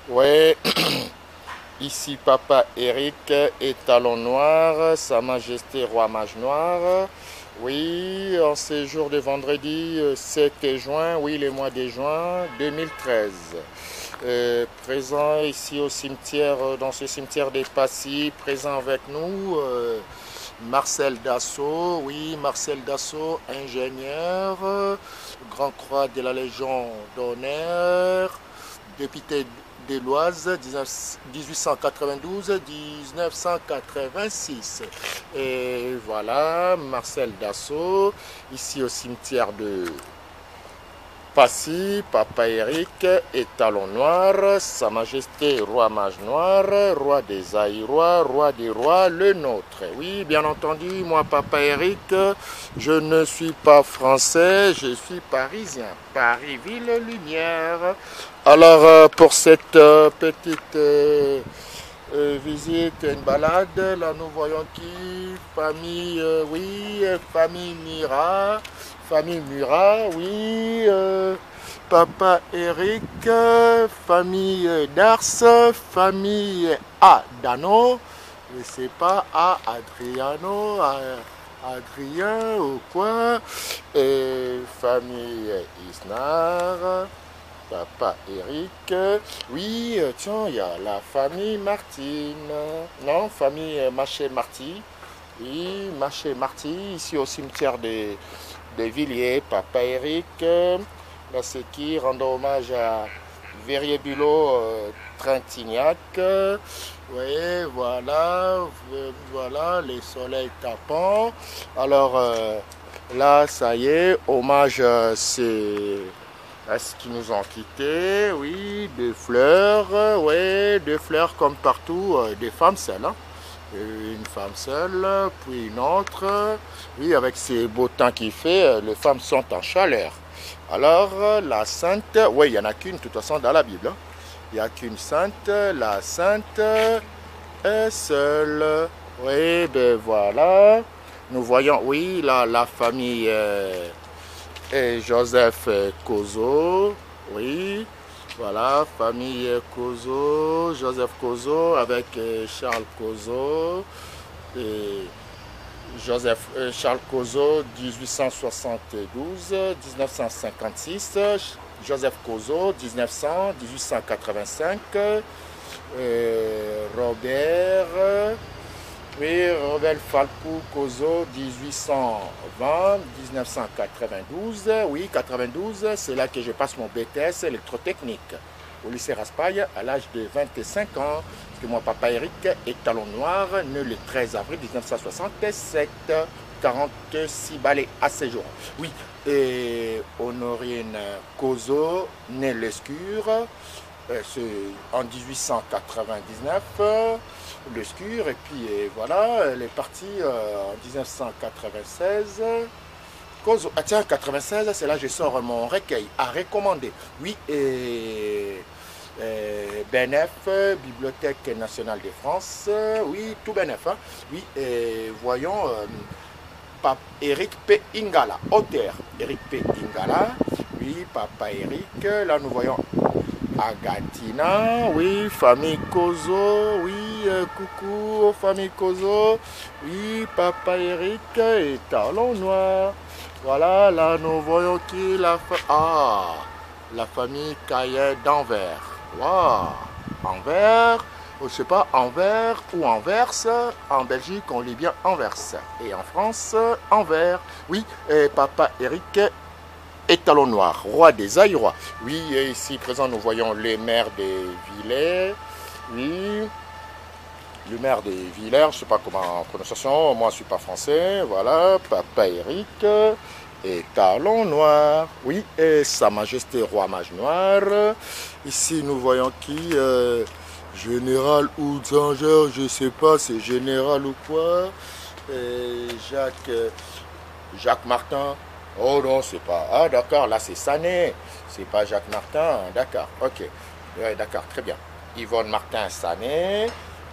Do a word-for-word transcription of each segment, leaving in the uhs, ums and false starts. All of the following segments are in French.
Ouais, ici Papa Eric, étalon noir, Sa Majesté Roi Mage Noir. Oui, en ce jour de vendredi euh, sept juin, oui, le mois de juin deux mille treize. Euh, présent ici au cimetière, euh, dans ce cimetière des Passy, présent avec nous, euh, Marcel Dassault, oui, Marcel Dassault, ingénieur, euh, Grand Croix de la Légion d'honneur, député de l'Oise, dix-huit cent quatre-vingt-douze à mille neuf cent quatre-vingt-six. Et voilà, Marcel Dassault, ici au cimetière de Passy, Papa Eric, étalon noir, Sa Majesté Roi Mage Noir, Roi des Aïrois, Roi des Rois, le nôtre. Oui, bien entendu, moi, Papa Eric, je ne suis pas français, je suis parisien. Paris, ville lumière. Alors, euh, pour cette euh, petite euh, euh, visite, une balade, là, nous voyons qui? Famille, euh, oui, famille Mira. Famille Murat, oui. Euh, Papa Eric, euh, famille Dars, famille Adano, je sais pas, A Adriano, A, Adrien ou quoi. Et famille Isnar, Papa Eric. Oui, euh, tiens, il y a la famille Martine. Non, famille Maché Marty. Oui, Maché Marty, ici au cimetière des des Villiers, Papa Eric, là c'est qui, rendant hommage à Verrier-Bulot, euh, Trintignac. Oui, voilà, voilà, les soleils tapants. Alors euh, là, ça y est, hommage euh, c'est à ce qui nous ont quittés, oui, des fleurs, oui, des fleurs comme partout, euh, des femmes seules, hein. Une femme seule, puis une autre. Oui, avec ces beaux temps qu'il fait, les femmes sont en chaleur. Alors, la sainte, oui, il n'y en a qu'une, de toute façon, dans la Bible, hein. Il n'y a qu'une sainte, la sainte est seule. Oui, ben voilà. Nous voyons, oui, la, la famille euh, et Joseph Kozo, oui. Voilà, famille Kozo, Joseph Kozo avec euh, Charles Kozo. Et Joseph euh, Charles Kozo, dix-huit cent soixante-douze à mille neuf cent cinquante-six. Joseph Kozo, dix-neuf cents à dix-huit cent quatre-vingt-cinq. Euh, Robert. Oui, Robert Falcou Kozo, dix-huit cent vingt à mille neuf cent quatre-vingt-douze. Oui, quatre-vingt-douze, c'est là que je passe mon B T S électrotechnique au lycée Raspail à l'âge de vingt-cinq ans. Parce que moi, Papa Eric, étalon noir, né le treize avril mille neuf cent soixante-sept, quarante-six balais à ce jour. Oui, et Honorine Kozo, né l'Escure, euh, en dix-huit cent quatre-vingt-dix-neuf. Le Scur, et puis et voilà, elle est partie euh, en mille neuf cent quatre-vingt-seize. Cause, ah tiens, quatre-vingt-seize, c'est là que je sors mon recueil à recommander. Oui, et, et B N F, Bibliothèque nationale de France, oui, tout B N F, hein. Oui, et voyons, euh, Pape Eric P. Ingala, auteur, Eric P. Ingala, oui, Papa Eric, là nous voyons Agatina, oui, famille Kozo, oui, euh, coucou, famille Kozo, oui, Papa Eric et talon noir. Voilà, là nous voyons qui la fa... Ah, la famille Caillet d'Anvers. Waouh, Anvers, je sais pas, Anvers ou Anvers. En Belgique, on lit bien Anvers. Et en France, Anvers. Oui, et Papa Eric étalon noir, roi des Aïrois. Oui, et ici présent, nous voyons les maires des Villers. Oui, le maire des Villers, je ne sais pas comment en prononciation, moi je ne suis pas français. Voilà, Papa Eric, étalon noir. Oui, et Sa Majesté Roi Mage Noir. Ici, nous voyons qui euh, Général ou Zanger, je ne sais pas, c'est général ou quoi. Et Jacques, Jacques Martin. Oh non, c'est pas. Ah d'accord, là c'est Sané. C'est pas Jacques Martin. D'accord, ok. Ouais, d'accord, très bien. Yvonne Martin Sané.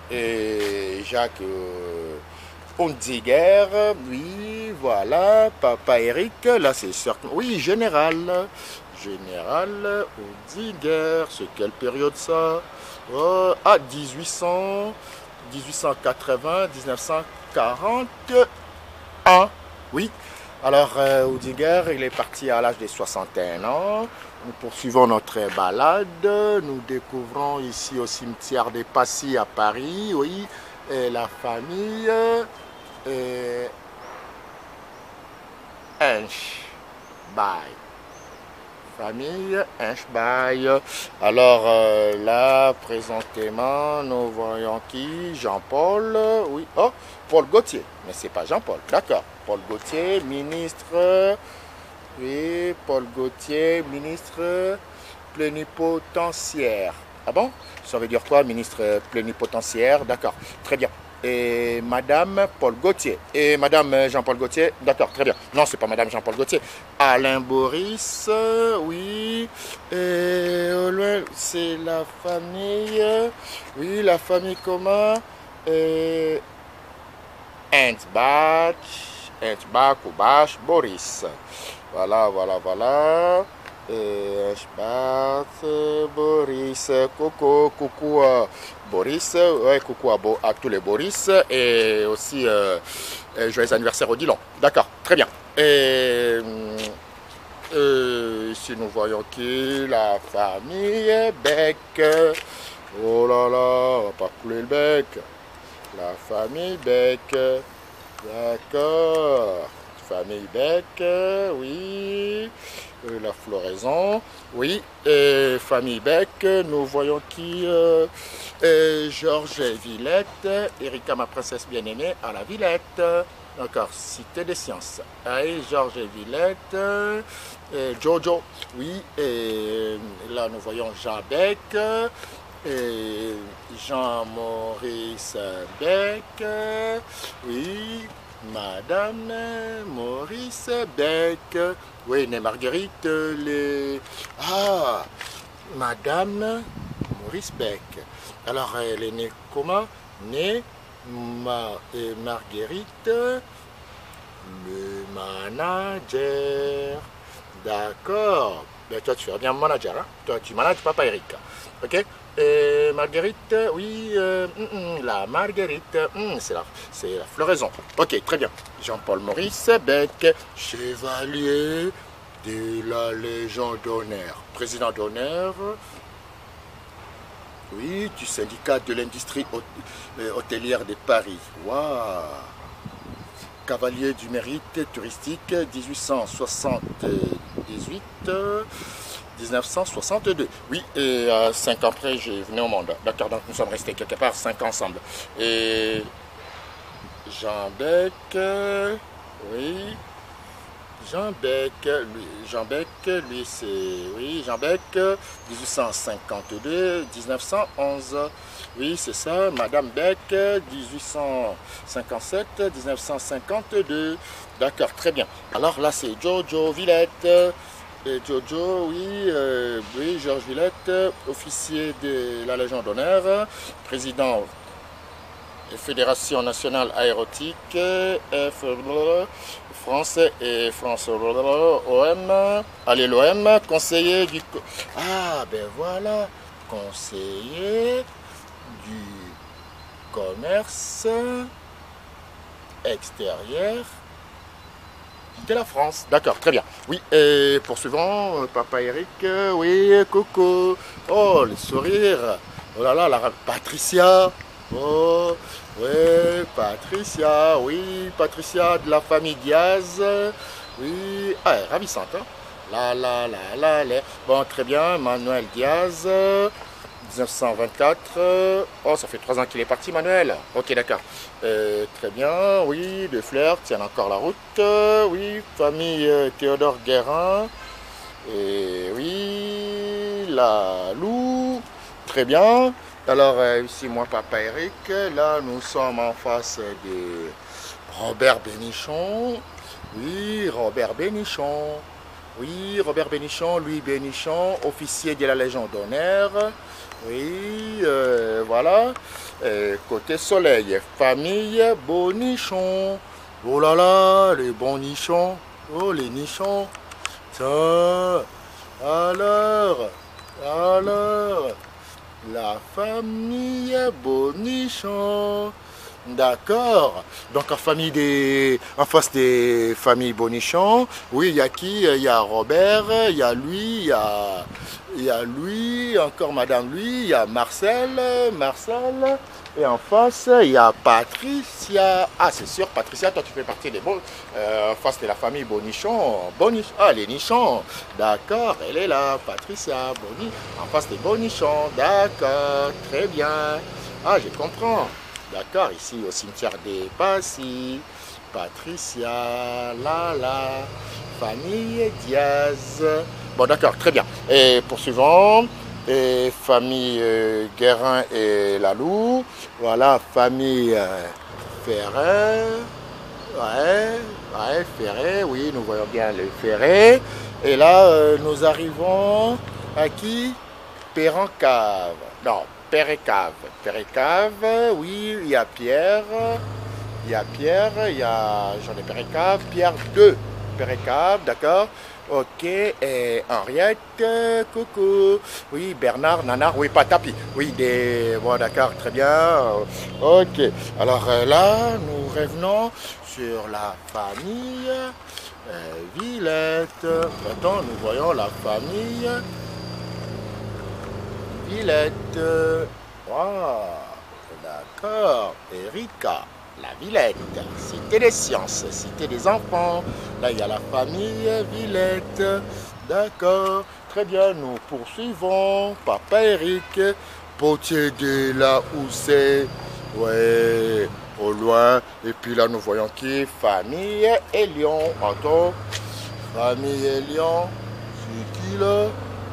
Et Jacques euh, Onziger. Oui, voilà. Papa Eric. Là c'est certain. Oui, général. Général Oedinger. C'est quelle période ça? Oh, ah, dix-huit cents, dix-huit cent quatre-vingts, mille neuf cent quarante-un. Oui. Alors, euh, Oedinger, il est parti à l'âge de soixante et un ans. Nous poursuivons notre balade. Nous découvrons ici au cimetière des Passy à Paris, oui, et la famille et Henschbay. Famille Henschbay. Alors euh, là, présentement, nous voyons qui? Jean-Paul, oui. Oh, Paul Gaultier. Mais c'est pas Jean-Paul, d'accord. Paul Gaultier, ministre. Oui, Paul Gaultier, ministre plénipotentiaire. Ah bon? Ça veut dire quoi, ministre plénipotentiaire? D'accord, très bien. Et Madame Paul Gaultier. Et Madame Jean-Paul Gaultier, d'accord, très bien. Non, c'est pas Madame Jean-Paul Gaultier. Alain Boris, oui. Et au loin, c'est la famille. Oui, la famille comment? Et Hensbach, Hensbach ou Bach, Boris. Voilà, voilà, voilà. Et Hensbach, Boris, coucou, coucou. Euh, Boris, ouais, coucou à, Bo, à tous les Boris et aussi euh, euh, joyeux anniversaire au Dillon. D'accord, très bien. Et euh, ici nous voyons qui? La famille Beck. Oh là là, on va pas couler le bec. La famille Beck. D'accord. Famille Beck, oui. Euh, la floraison, oui. Et famille Beck, nous voyons qui? euh, et Georges Villette, Erika, ma princesse bien-aimée, à la Villette. D'accord, Cité des Sciences. Et Georges Villette, et Jojo, oui. Et là, nous voyons Jean Beck, et Jean-Maurice Beck, oui. Madame Maurice Beck. Oui, né Marguerite, les... Ah, Madame Maurice Beck. Alors, elle est née comment? Née Ma... et Marguerite, le manager. D'accord. Ben, toi, tu fais bien manager. Hein? Toi, tu manages Papa Eric. Ok? Et Marguerite, oui, euh, mm, mm, la Marguerite, mm, c'est la, la floraison. Ok, très bien. Jean-Paul Maurice Beck, chevalier de la Légion d'honneur. Président d'honneur, oui, du syndicat de l'industrie hôtelière de Paris. Waouh! Cavalier du mérite touristique, mille huit cent soixante-dix-huit. mille neuf cent soixante-deux. Oui, et euh, cinq ans après, j'ai venu au monde. D'accord, donc nous sommes restés quelque part cinq ans ensemble. Et Jean Beck, oui. Jean Beck, lui, Jean Beck, lui c'est, oui, Jean Beck, mille huit cent cinquante-deux, mille neuf cent onze. Oui, c'est ça, Madame Beck, mille huit cent cinquante-sept, mille neuf cent cinquante-deux. D'accord, très bien. Alors là, c'est Jojo Villette. Et Jojo, oui, euh, oui, Georges Villette, officier de la Légion d'honneur, président de Fédération nationale aérotique, F, France et France O M, allez l'O M, conseiller du... Ah, ben voilà, conseiller du commerce extérieur de la France. D'accord, très bien. Oui, et poursuivons, Papa Eric, oui, coucou. Oh, le sourire. Oh là là, la Patricia. Oh, oui, Patricia, oui, Patricia de la famille Diaz. Oui, ah, ravissante, hein. Là, là, là, là, là. Bon, très bien, Manuel Diaz. mille neuf cent vingt-quatre, oh ça fait trois ans qu'il est parti Manuel, ok d'accord, euh, très bien, oui, de fleurs, tiennent encore la route, euh, oui, famille euh, Théodore Guérin, et oui, la Lou, très bien, alors euh, ici moi Papa Eric, là nous sommes en face de Robert Bénichon, oui, Robert Bénichon, oui, Robert Bénichon, Louis Bénichon, officier de la Légion d'honneur. Oui, euh, voilà. Euh, côté soleil, famille Bonichon. Oh là là, les bons nichons. Oh, les nichons. Ça. Alors, alors, la famille Bonichon. D'accord. Donc en famille des, en face des familles Bonichon, oui, il y a qui? Il y a Robert, il y a lui, il y a, il y a lui, encore Madame lui, il y a Marcel, Marcel. Et en face, il y a Patricia. Ah, c'est sûr, Patricia, toi tu fais partie des bons. Euh, en face de la famille Bonichon. Bonichon. Ah, les nichons. D'accord, elle est là, Patricia, Boni. En face des Bonichons. D'accord, très bien. Ah, je comprends. D'accord, ici au cimetière des Passy, Patricia, Lala, famille Diaz. Bon, d'accord, très bien. Et poursuivons. Et famille euh, Guérin et Lalou. Voilà, famille euh, Ferret. Ouais, ouais, Ferret, oui, nous voyons bien le Ferret. Et là, euh, nous arrivons à qui? Perrancave. Non, Pérécave. Pérécave, oui, il y a Pierre. Il y a Pierre, il y a j'en ai Pérécave, Pierre deux. Pérécave, d'accord. Ok, et Henriette, coucou. Oui, Bernard, Nanar, oui, pas tapis. Oui, des. Bon, d'accord, très bien. Ok, alors euh, là, nous revenons sur la famille euh, Villette. Maintenant, nous voyons la famille Villette. Wow, d'accord. Erika. La Villette, cité des sciences, cité des enfants. Là, il y a la famille Villette. D'accord, très bien, nous poursuivons. Papa Eric, potier de là où c'est. Ouais, au loin. Et puis là, nous voyons qui? Famille Elion. Attends, famille Elion. C'est qui là?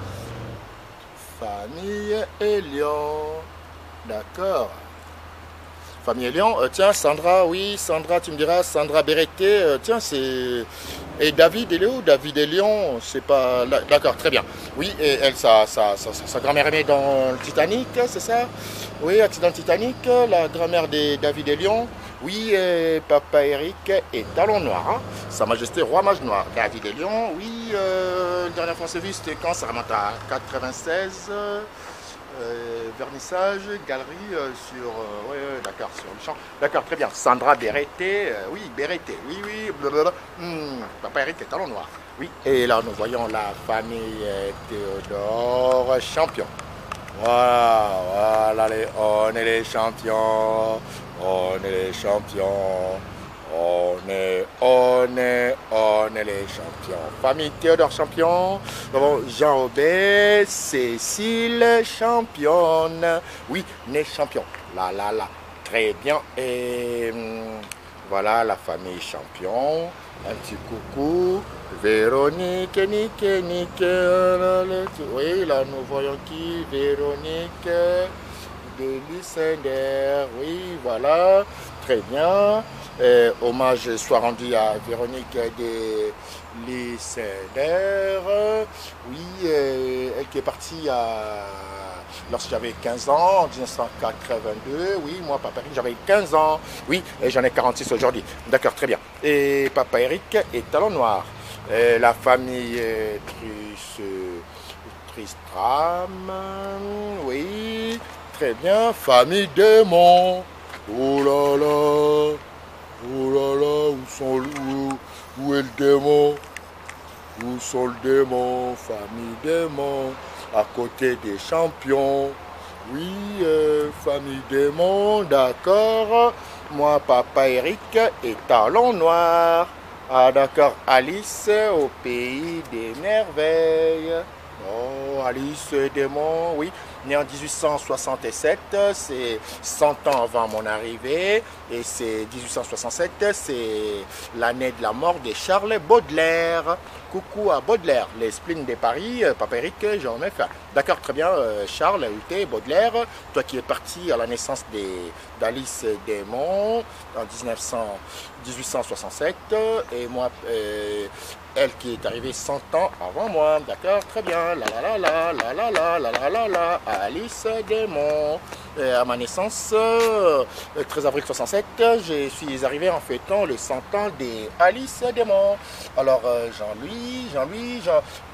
Famille Elion. D'accord. Famille Lyon, euh, tiens, Sandra, oui, Sandra, tu me diras, Sandra Béreté, euh, tiens, c'est. Et David, il est où? David et Lyon, c'est pas. D'accord, très bien. Oui, et elle, sa, sa, sa, sa grand-mère est née dans le Titanic, c'est ça? Oui, accident Titanic, la grand-mère de David et Lyon. Oui, et Papa Eric et Talon Noir, hein? Sa Majesté Roi Mage Noir. David et Lyon, oui, euh, la dernière fois c'est vu, c'était quand? Ça remonte à quatre-vingt-seize. Euh, vernissage, galerie euh, sur, euh, ouais, ouais, d'accord, sur le champ. D'accord, très bien. Sandra Béreté, euh, oui, Béreté, oui, oui, blablabla. Hmm, Papa Eric est Talon Noir. Oui, et là nous voyons la famille euh, Théodore Champion. Voilà, voilà, les, on est les champions, on est les champions. On est, on est, on est les champions. Famille Théodore Champion. Jean Aubert, Cécile Championne. Oui, né champion. Là, là, là. Très bien. Et hum, voilà la famille Champion. Un petit coucou. Véronique, Nique, Nique. Oui, là nous voyons qui? Véronique de Lysander. Oui, voilà. Très bien. Euh, hommage soit rendu à Véronique de Lysander. Oui, euh, elle qui est partie à... lorsque j'avais quinze ans, en mille neuf cent quatre-vingt-deux. Oui, moi, Papa Eric, j'avais quinze ans. Oui, et j'en ai quarante-six aujourd'hui. D'accord, très bien. Et Papa Eric est Talon Noir. Euh, la famille euh, Tris, euh, Tristram. Oui, très bien. Famille Démon. Oh là là. Oh là là, où, sont, où, où est le démon? Où sont le démon? Famille démon, à côté des champions. Oui, euh, famille démon, d'accord. Moi, Papa Eric et Talon Noir. Ah d'accord, Alice au pays des merveilles. Oh, Alice Démon, oui. Né en mille huit cent soixante-sept, c'est cent ans avant mon arrivée. Et c'est mille huit cent soixante-sept, c'est l'année de la mort de Charles Baudelaire. Coucou à Baudelaire, les spleens de Paris, Papa Eric, j'en ai fait. D'accord, très bien, Charles, U T, Baudelaire, toi qui es parti à la naissance d'Alice Démon en mille huit cent soixante-sept, et moi, euh, elle qui est arrivée cent ans avant moi, d'accord, très bien, la la la la la la la la la la, Alice Démon. Euh, à ma naissance, euh, treize avril soixante-sept, je suis arrivé en fêtant le cent ans d'Alice Démon. Alors, euh, Jean-Louis, Jean-Louis, Jean...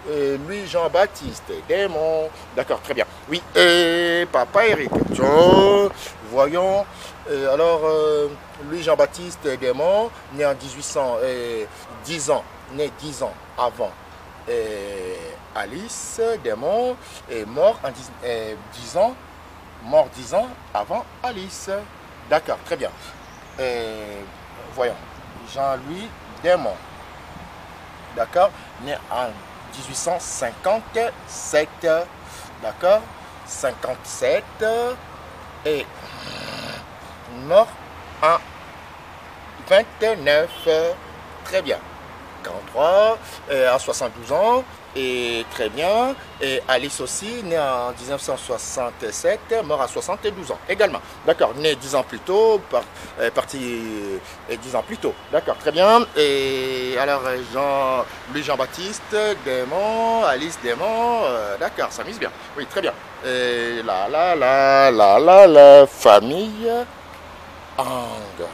euh, Louis Jean-Baptiste Desmonts. D'accord, très bien. Oui, et papa Eric. Tiens, voyons. Euh, alors, euh, Louis Jean-Baptiste Desmonts, né en mille huit cents, euh, dix ans, né dix ans avant euh, Alice Desmonts, est mort en dix, euh, dix ans, mort dix ans avant Alice. D'accord, très bien. Euh, voyons, Jean-Louis Desmonts. D'accord, né en mille huit cent cinquante-sept. D'accord, cinquante-sept. Et mort en vingt-neuf. Très bien. quarante-trois, euh, à soixante-douze ans. Et très bien. Et Alice aussi, née en mille neuf cent soixante-sept, mort à soixante-douze ans également. D'accord, né dix ans plus tôt, par, euh, parti euh, dix ans plus tôt. D'accord, très bien. Et alors, Jean, Louis Jean-Baptiste Desmonts, Alice Desmonts, euh, d'accord, ça mise bien. Oui, très bien. Et là, là, là, là, là, la famille Ang.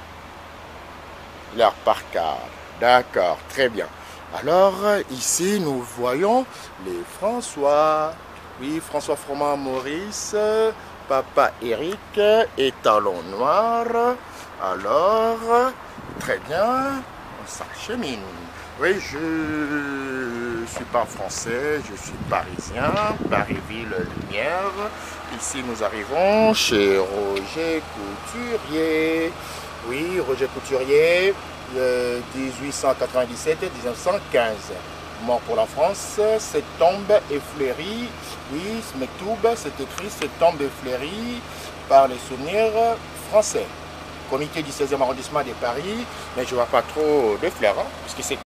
Leur parcade. D'accord, très bien. Alors, ici, nous voyons les François. Oui, François Froment Maurice, papa Eric, étalon noir. Alors, très bien, on s'achemine. Oui, je ne suis pas français, je suis parisien, Paris-Ville Lumière. Ici, nous arrivons chez Roger Couturier. Oui, Roger Couturier. dix-huit cent quatre-vingt-dix-sept à mille neuf cent quinze. Mort pour la France, cette tombe est fleurie. Oui, ce Mektoub, c'est écrit, cette tombe est fleurie par les souvenirs français. Comité du seizième arrondissement de Paris, mais je ne vois pas trop de fleurs, hein, puisque c'est